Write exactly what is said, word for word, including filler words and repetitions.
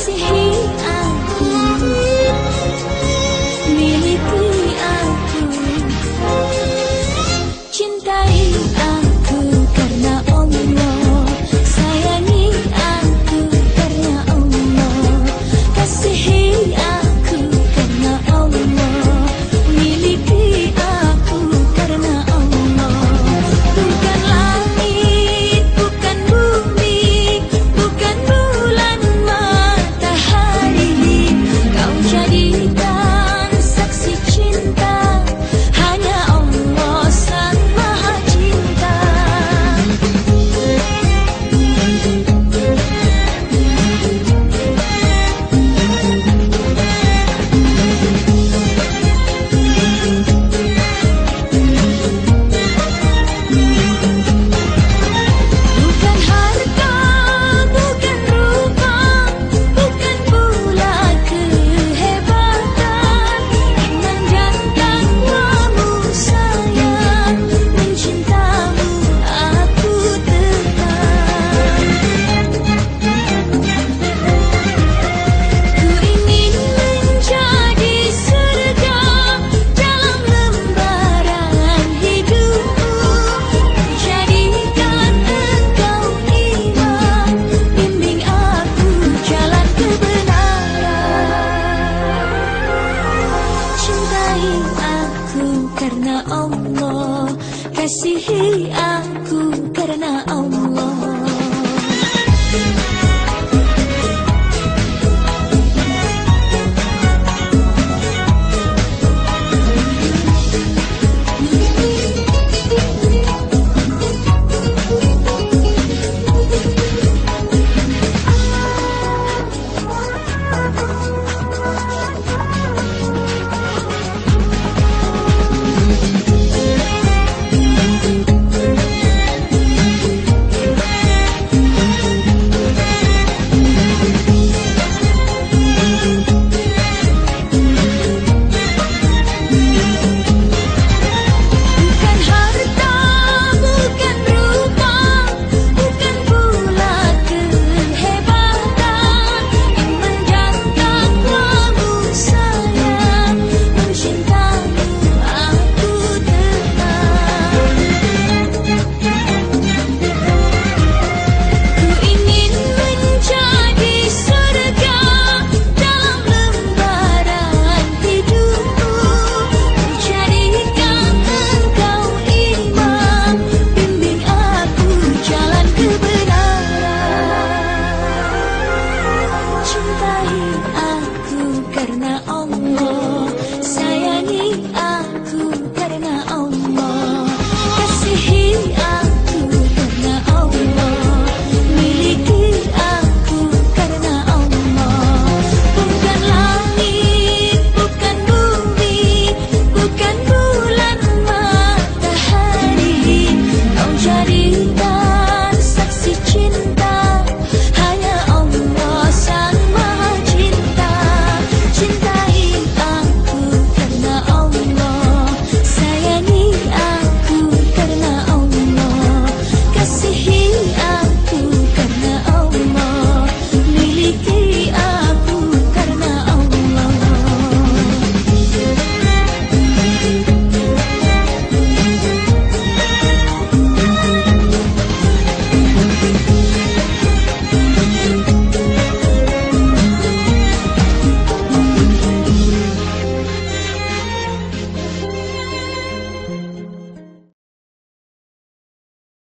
kasihi aku, miliki aku, cintai aku karena Allah, sayangi aku karena Allah, kasihi aku karena Allah, miliki aku karena Allah. Bukan langit, bukan bumi, bukan bulan matahari, kau jadikan saksi cinta, hanya Allah sang maha cinta. Bukan harta, bukan rupa, bukan pula kehebatan, memandangkan kamu sayang, mencintamu aku tetap. Ku ingin menjadi surga dalam lembaran hidupku, jadikan engkau imam, bimbing aku jalan kebenaran. Cintai aku karena Allah, kasihi aku karena Allah.